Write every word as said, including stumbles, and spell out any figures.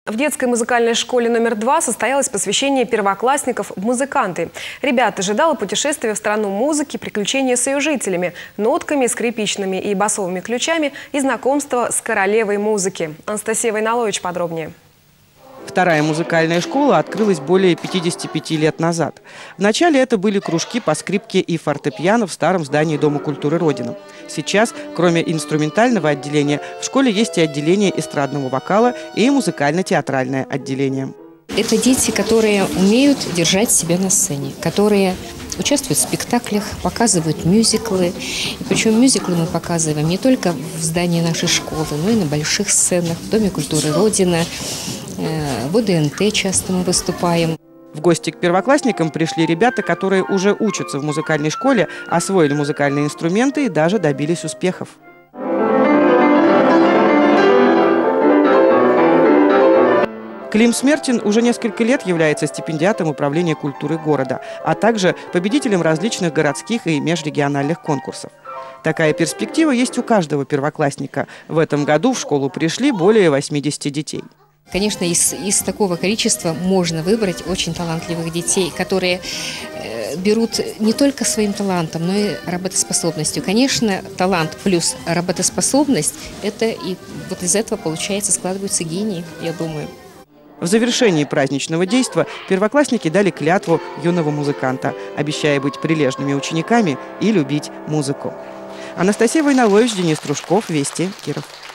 В детской музыкальной школе номер два состоялось посвящение первоклассников в музыканты. Ребят ожидало путешествие в страну музыки, приключения с ее жителями, нотками, скрипичными и басовыми ключами и знакомство с королевой музыки. Анастасия Войнолович подробнее. Вторая музыкальная школа открылась более пятидесяти пяти лет назад. Вначале это были кружки по скрипке и фортепиано в старом здании Дома культуры «Родина». Сейчас, кроме инструментального отделения, в школе есть и отделение эстрадного вокала и музыкально-театральное отделение. Это дети, которые умеют держать себя на сцене, которые участвуют в спектаклях, показывают мюзиклы. И причем мюзиклы мы показываем не только в здании нашей школы, но и на больших сценах, в Доме культуры «Родина», в О Д Н Т часто мы выступаем. В гости к первоклассникам пришли ребята, которые уже учатся в музыкальной школе, освоили музыкальные инструменты и даже добились успехов. Клим Смертин уже несколько лет является стипендиатом управления культуры города, а также победителем различных городских и межрегиональных конкурсов. Такая перспектива есть у каждого первоклассника. В этом году в школу пришли более восьмидесяти детей. Конечно, из, из такого количества можно выбрать очень талантливых детей, которые э, берут не только своим талантом, но и работоспособностью. Конечно, талант плюс работоспособность – это и вот из этого, получается, складываются гении, я думаю. В завершении праздничного действа первоклассники дали клятву юного музыканта, обещая быть прилежными учениками и любить музыку. Анастасия Войнолович, Денис Трушков, Вести, Киров.